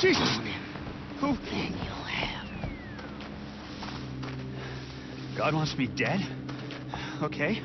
Jesus! Who? Then you'll have. God wants me dead? Okay.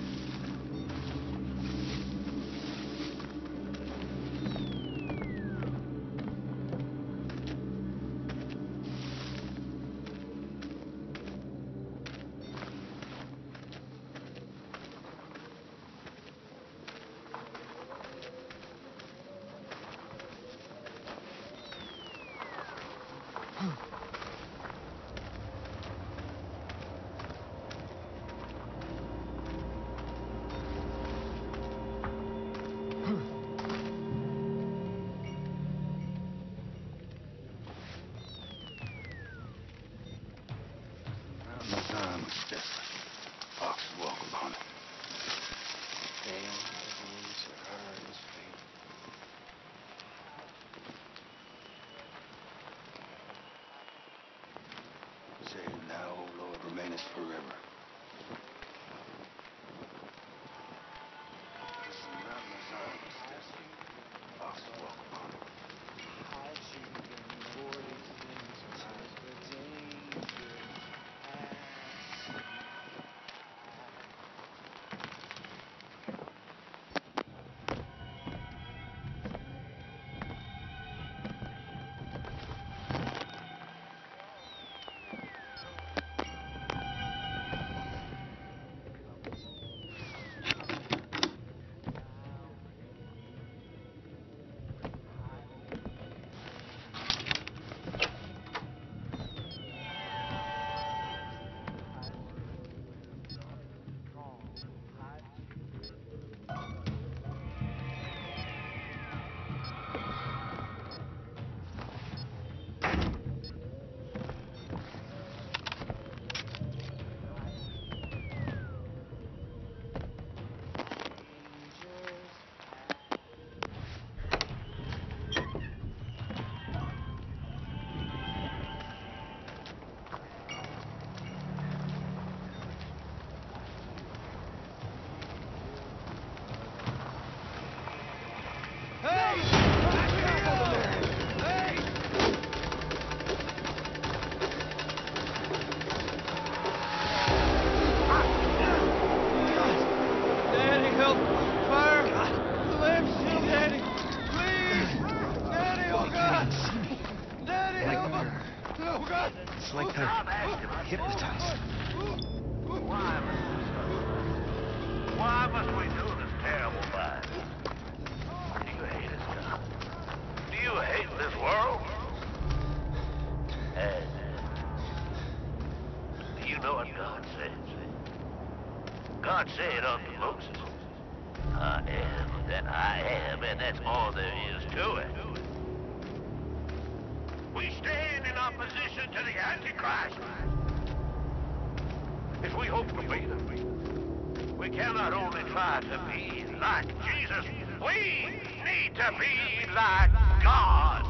God said unto Moses, I am that I am, and that's all there is to it. We stand in opposition to the Antichrist. If we hope to beat him, we cannot only try to be like Jesus, we need to be like God.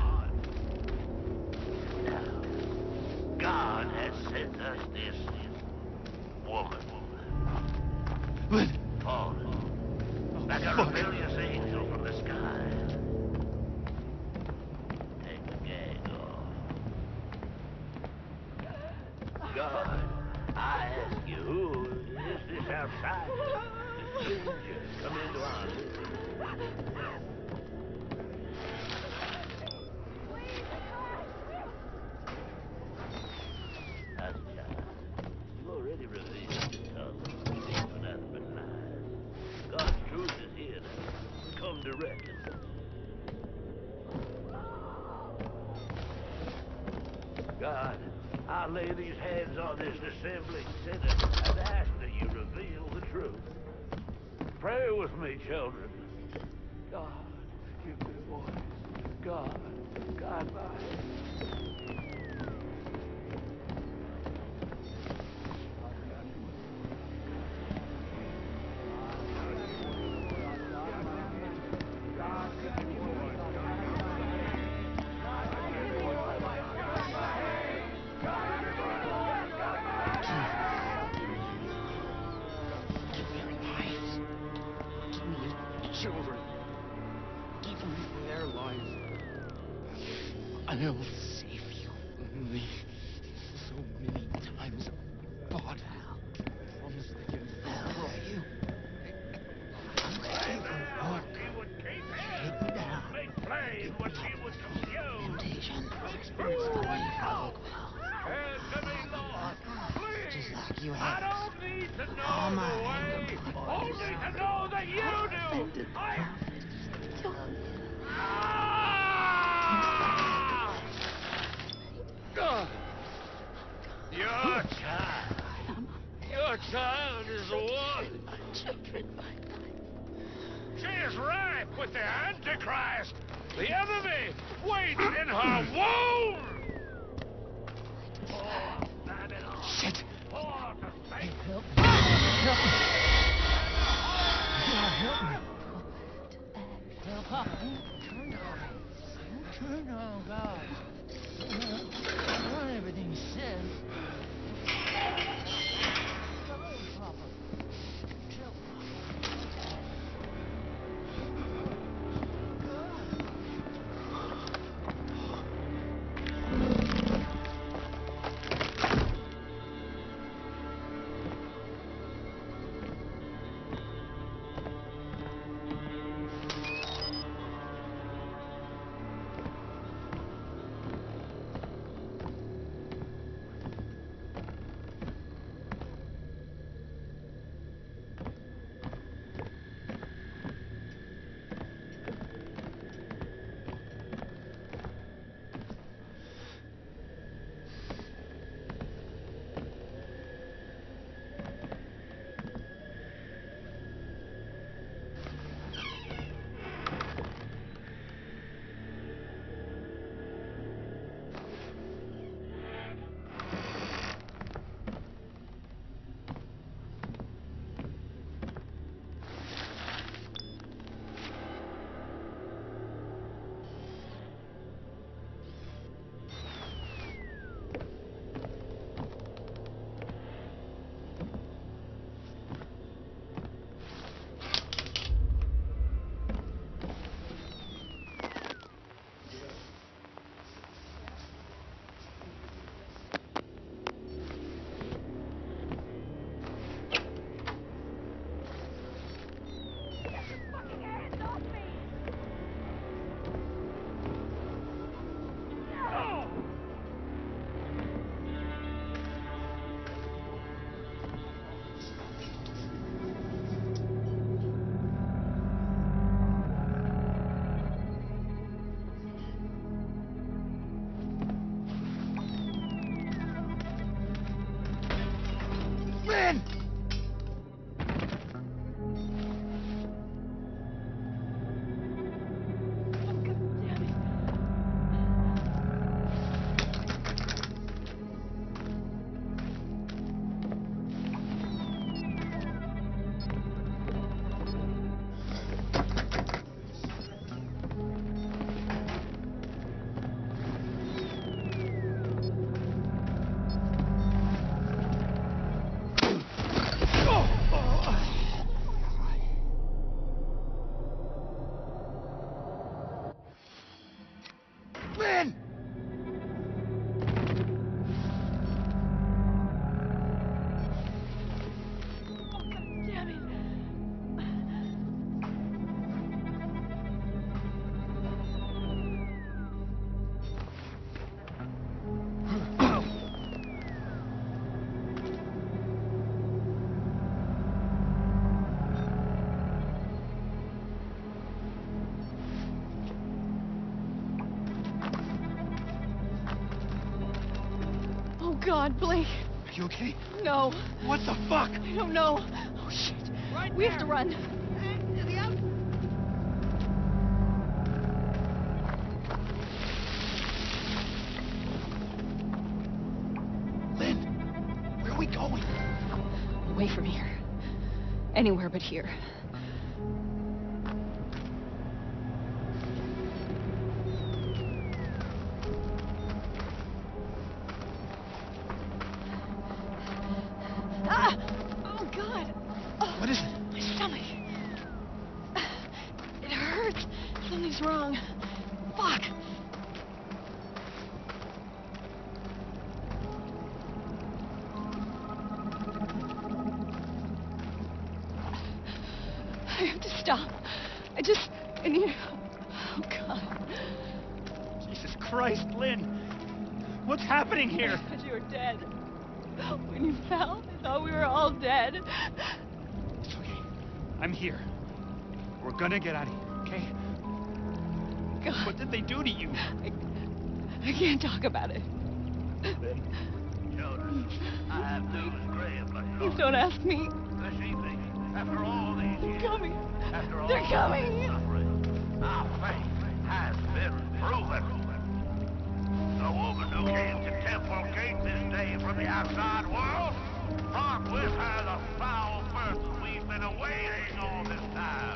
Now, God has sent us this woman. Lynn! Fallen. Like a rebellious angel from the sky. Take the gag off. God, I ask you, who is this outside? The stranger come into our midst. That's a child. You already revealed to us. God's truth is here now. Come to reckon. God, I lay these hands on this assembling sinner and ask that you reveal the truth. Pray with me, children. God, give me a voice. God, guide my hand. Children, even their lives. I'll save you from me. So many times I've fought. Promise again for you. She would keep him. Make plain what she would confuse. Turn to me, Lord. Please. I don't need to know the way. Only to know that you do. Your child is the one. She is ripe with the Antichrist. The enemy waits in her womb. Poor Babylon. Shit. Poor the faith. Help me. Help me. Help Papa. Turn on God. Not everything he says. Papa. Tell Lynn! Lynn! Damn it. Oh, God, Blake. Are you okay? No. What the fuck? I don't know. Oh, shit. We have to run. Lynn, where are we going? Away from here. Anywhere but here. Ah! Oh, God. Oh, What is it? my stomach. It hurts. Something's wrong. Fuck. have to stop. I need... Oh, God. Jesus Christ, Lynn! What's happening here? I thought you were dead. When you fell, I thought we were all dead. It's okay. I'm here. We're gonna get out of here, okay? God. What did they do to you? I can't talk about it. Lynn. Children, I have news grave but Please don't ask me. this evening, after all these years, Coming. after all They're this coming. suffering, our faith has been proven. The woman who came to Temple Gate this day from the outside world brought with her the foul person we've been awaiting all this time.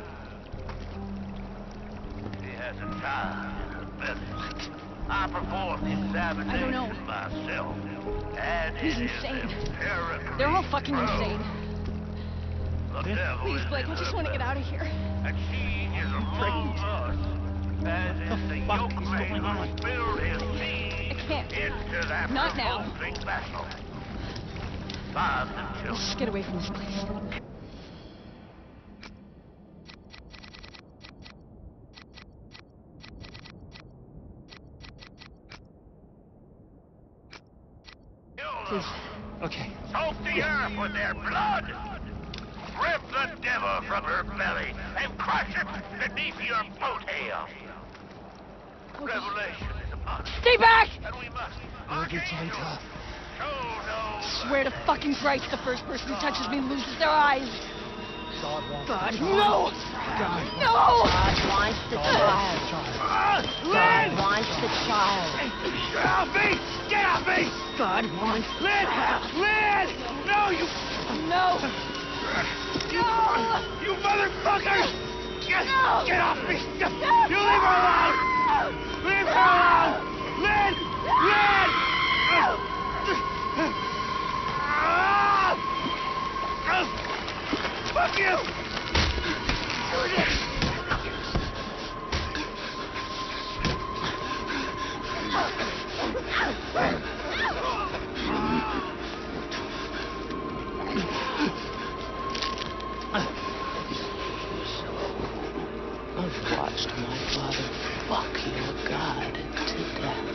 She has a child in her belly. I performed the examination I don't know. myself, and He's it is insane. empirically They're all fucking proven. insane. The devil Please, is Blake, in I just her want to get belly. out of here. And she is among us, as is the fuck is yoke going on? who spilled his seed I can't. into that Not now. revolting vessel. Find the Let's children. just get away from this place. Kill them. Okay. Soak the earth with their blood. Rip the devil from her belly and crush it beneath your boat hail. Revelation is upon us, Stay back! and we must. Love you, Jane Doe. Show no Swear to fucking Christ, the first person who touches me loses their eyes. God, no! No! God wants the child. God wants the child. Get off me! Get off me! God wants the Lynn! child. Lynn! No, you... No! No! You motherfucker! No! Get off me! You leave her alone! Leave her alone! Lynn! Lynn! Fuck you! I've watched my father fuck your God to death.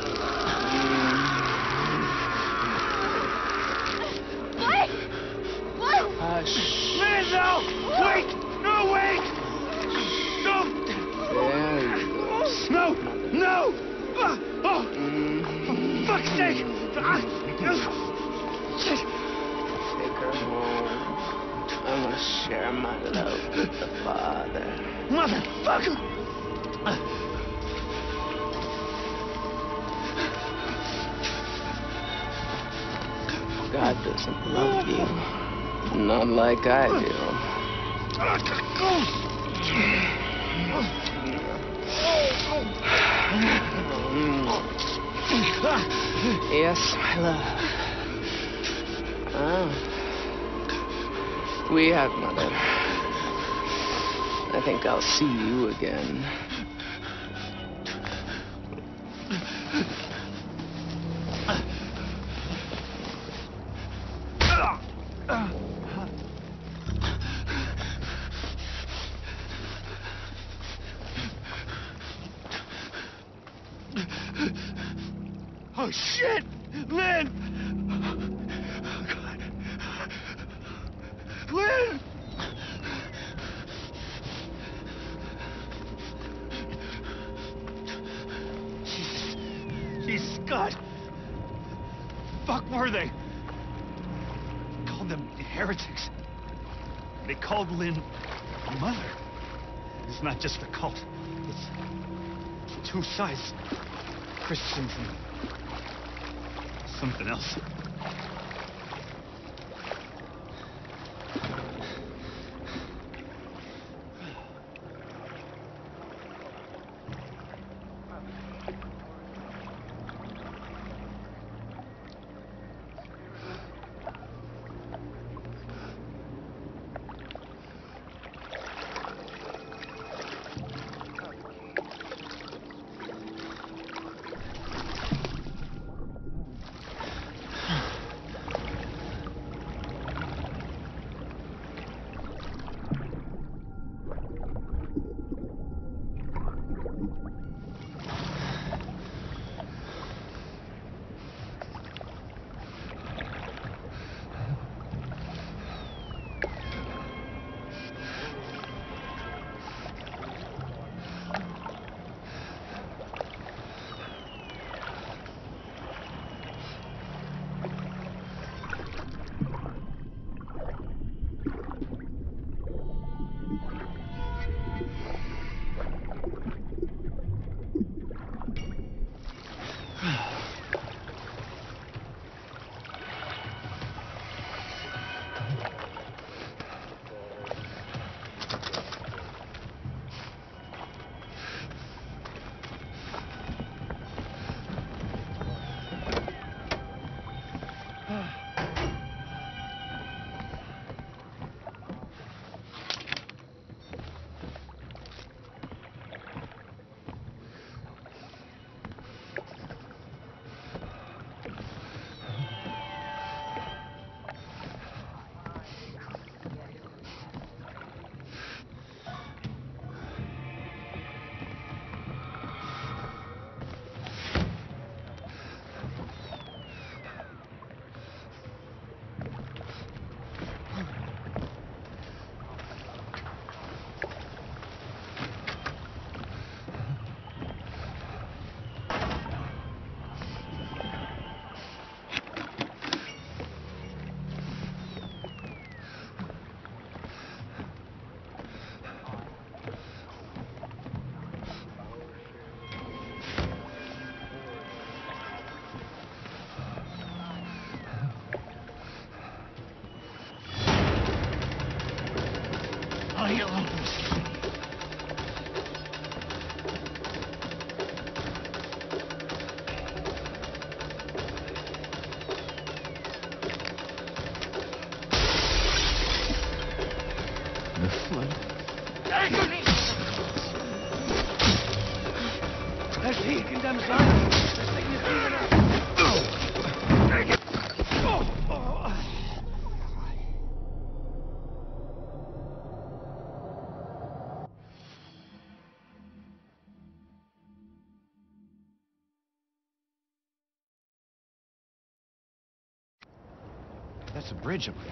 Blake! Blake! Hush. Lynn, no! Wait! No, wait! No! There you go. No! No! Oh! For fuck's sake! Take her home. I want to share my love with the Father. Motherfucker! God doesn't love you. Not like I do. Yes, my love. Ah. Sweetheart, Mother. I think I'll see you again. Oh, shit! Lynn! Oh, God. Lynn! Jesus, God! Fuck were they? Called them heretics. They called Lynn a mother. It's not just a cult. It's two sides. Christians and something else. out of here alone. That's he condemns life. This thing is Take it. That's a bridge up there.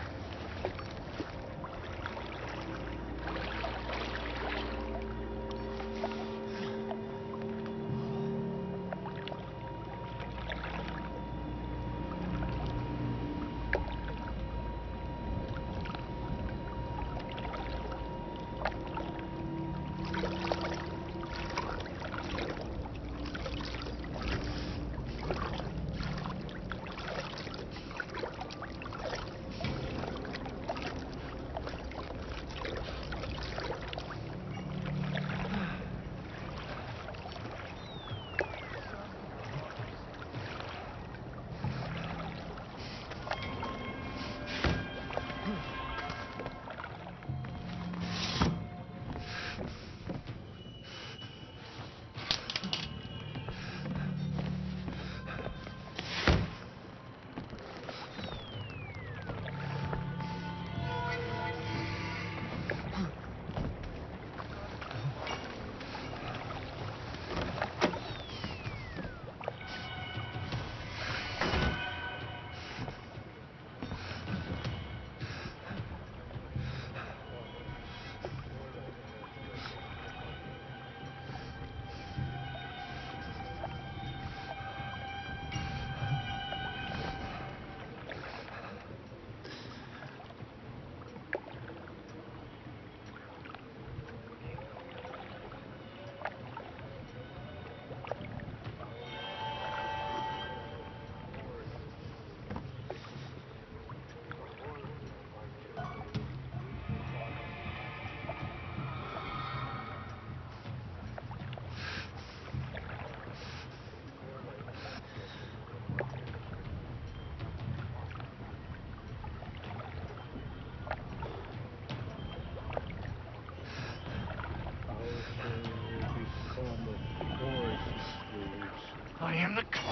I am the cause.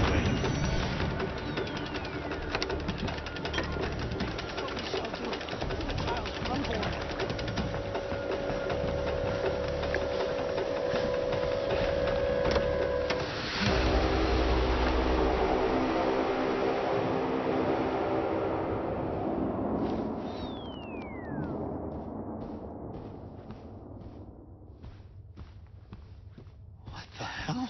What the hell?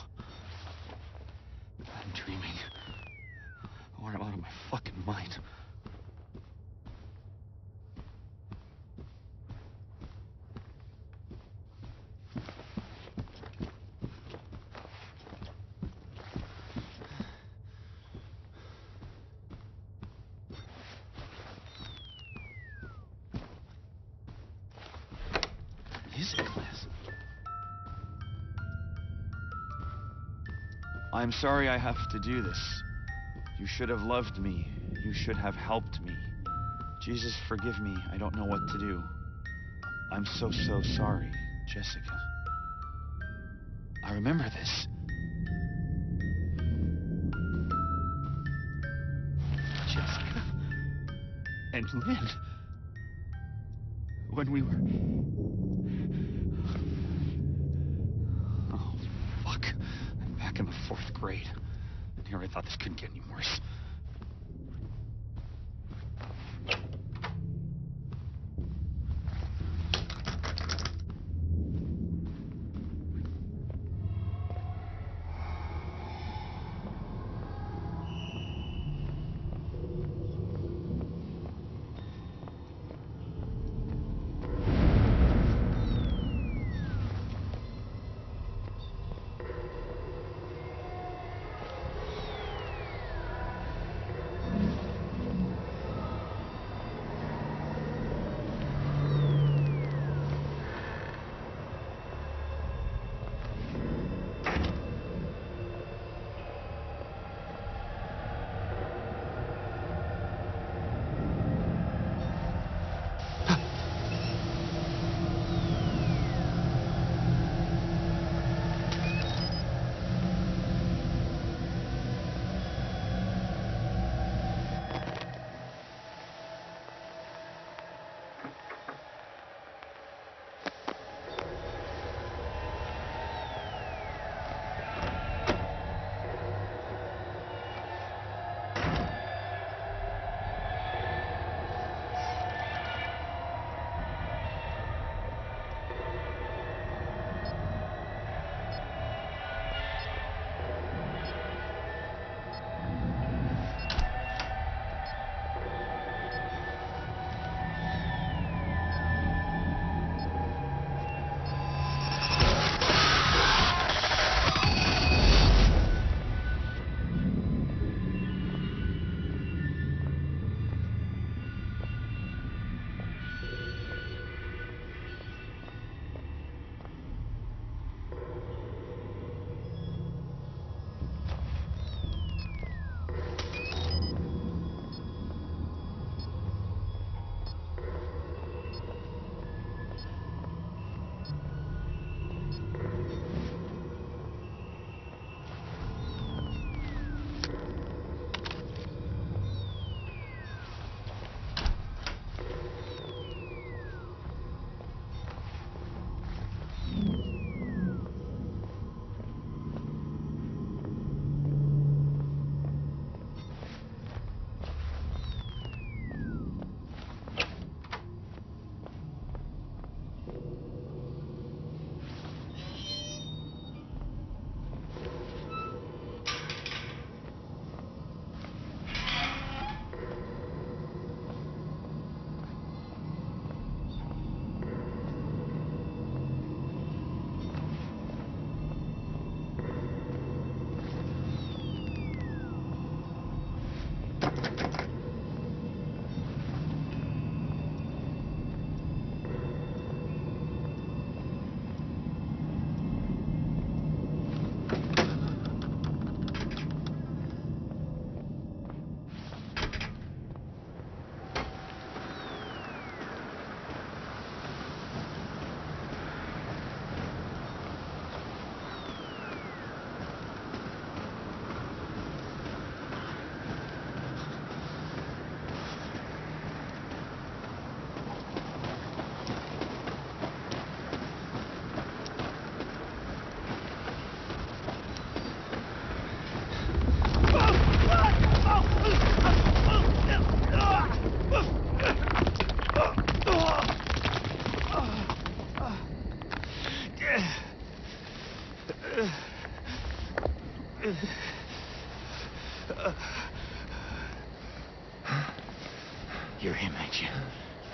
I'm dreaming. Or I'm out of my fucking mind. Music class. I'm sorry I have to do this. You should have loved me. You should have helped me. Jesus, forgive me. I don't know what to do. I'm so sorry, Jessica. I remember this. Jessica. And Lynn. When we were... Oh, fuck. I'm back in the 4th grade. And here I thought this couldn't get any worse.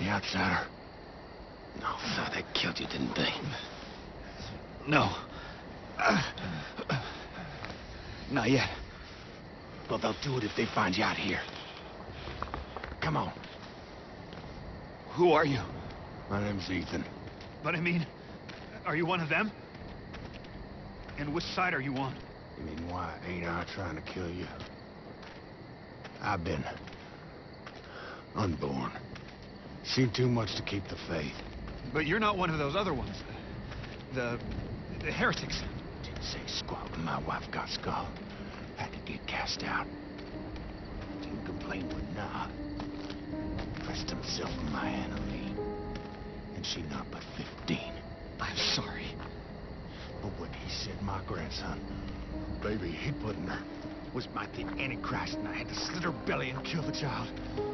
the outsider? No, so they killed you, didn't they? No. Not yet. Well, they'll do it if they find you out here. Come on. Who are you? My name's Ethan. But I mean, are you one of them? And which side are you on? You mean, why ain't I trying to kill you? I've been unborn. Seen too much to keep the faith. But you're not one of those other ones. The heretics. Didn't say squat when my wife got skull. Had to get cast out. Didn't complain with nah. Pressed himself in my enemy. And she not but 15. I'm sorry. But what he said, my grandson, baby he put in her, was my the Antichrist, and I had to slit her belly and kill the child.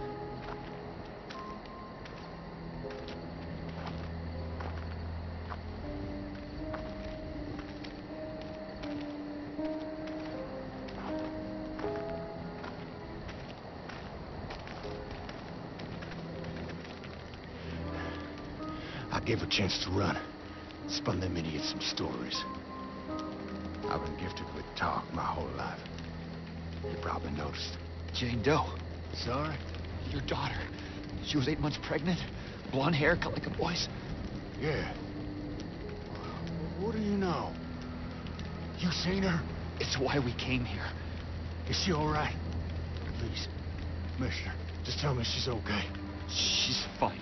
I gave her a chance to run. Spun them idiots some stories. I've been gifted with talk my whole life. You probably noticed. Jane Doe. Sorry? Your daughter. She was 8 months pregnant. Blonde hair, cut like a boy's. Yeah. What do you know? You seen her? It's why we came here. Is she all right? Please, Commissioner, just tell me she's okay. She's fine.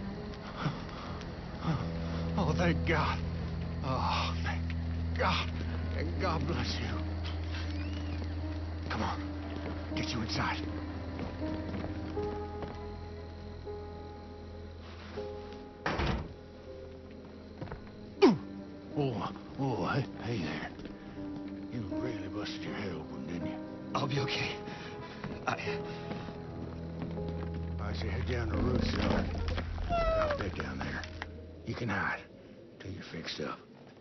Oh, thank God. Oh, thank God. And God bless you. Come on. Get you inside. Hey there. You really busted your head open, didn't you? I'll be okay. I should head down the road, sir. I'll bed down there. You can hide till you're fixed up.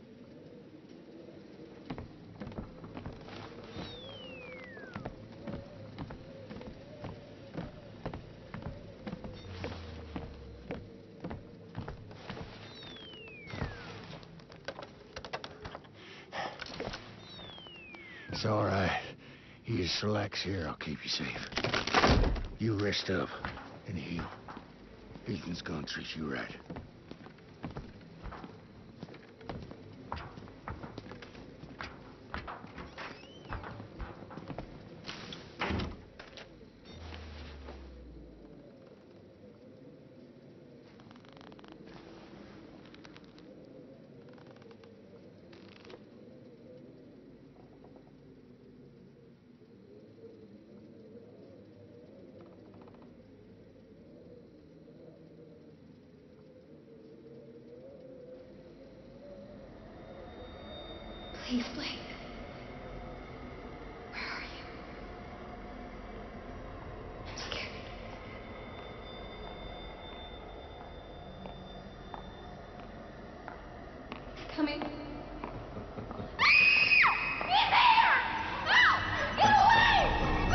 It's all right. You just relax here. I'll keep you safe. You rest up and heal. Ethan's gonna treat you right. Please, Blake. Where are you? I'm scared. He's coming. He's there! No! Get away!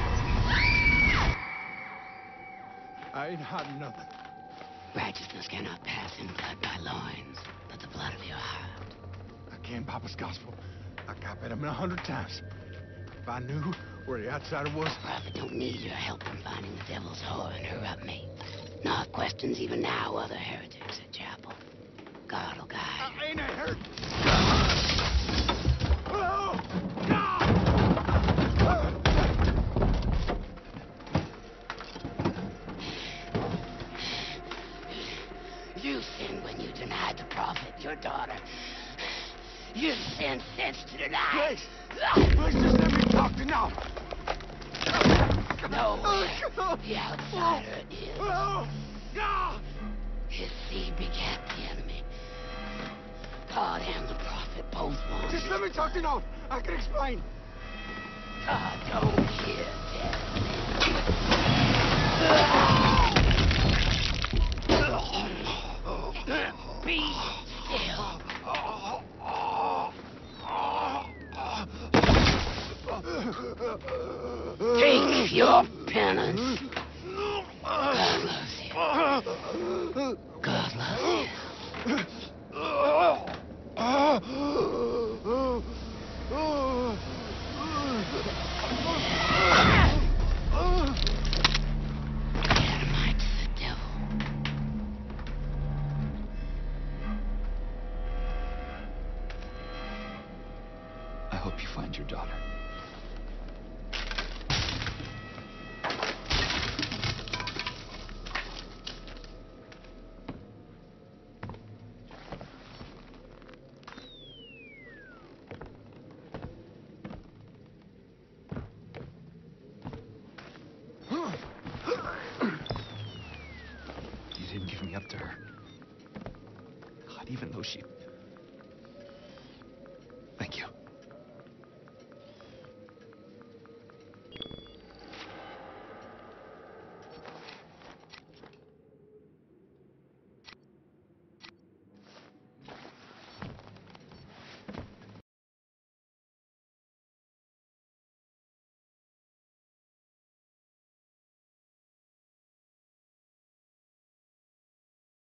I ain't hiding nothing. Righteousness cannot pass in blood by loins, but the blood of your heart. I can't Papa's gospel. I copied him 100 times. If I knew where the outsider was... Prophet don't need your help in finding the devil's whore and her up me. Knoth questions even now other heretics at chapel. God will guide. I ain't a heretic. Oh, God! You sinned when you denied the prophet, your daughter. You sinned since tonight. Please just let me talk to Knoth. No, the outsider is. His seed begat the enemy. God and the prophet both want. Just let me talk to Knoth. I can explain. God don't hear dead. Be still. Take your penance. God loves you. hope you find your daughter. You didn't give me up to her. God, even though she